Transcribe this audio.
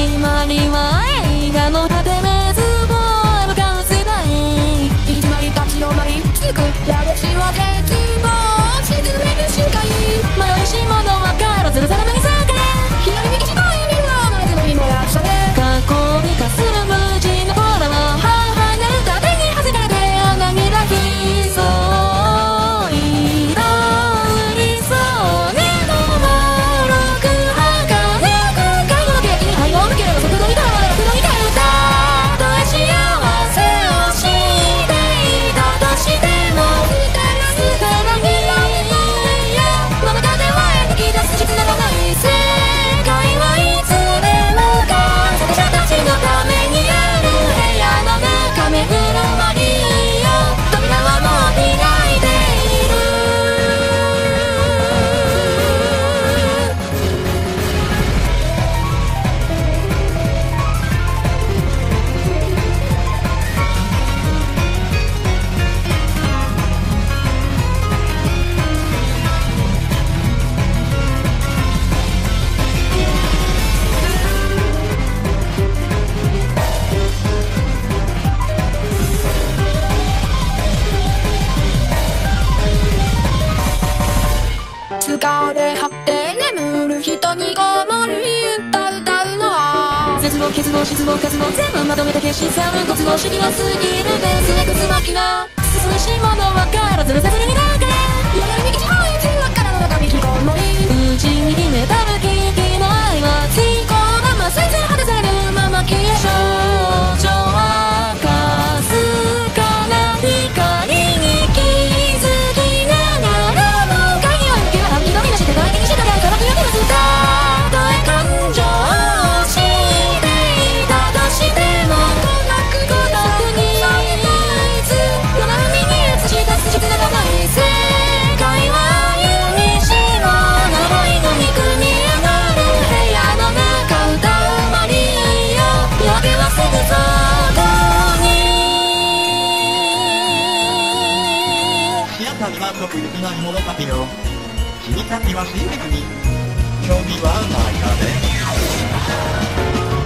今には映画の果て滅亡へ向かう世代。行き詰まり立ち止まりつく矢口は絶望沈める視界。迷いし者はからずるさらなぎさけ左右近いにはまずの日もやされ過去美化する無人のボーダーは母なる盾にはせかれて穴に抱きそういろうりそうねのもろくはかねく介護の景気に背後を向ければ速度にたまら楽度に変えた。たとえ幸せを知っていたとしても捨てられないの中では描き出す実ならない世界はいつでもか作者たちのためにある部屋の中目黒マリア扉はもう開いている。疲れ果て眠る人にこもる歌うのは絶望欠乏失望活動全部まとめて消し去るご都合主義が過ぎるベースエクスマキナ進むし物わからずるさずるにだけ夜に道をいつわからの中引きこもり内に秘めたる危機の愛はついこだまさいず果てされるまま消え少女はかすかな光に気づきながらも鍵を抜けは半気のみなして大気にしてたがからくよけますたとえ感情を知っていたとしても孤独にいつ夜な海に映し出す実ならない世界は歩みしろ呪いの肉に上がる部屋の中歌うマリア夜明けはすぐそこに。 シアターに満足いきなり物書きよ。君たちは真実に興味はないかね。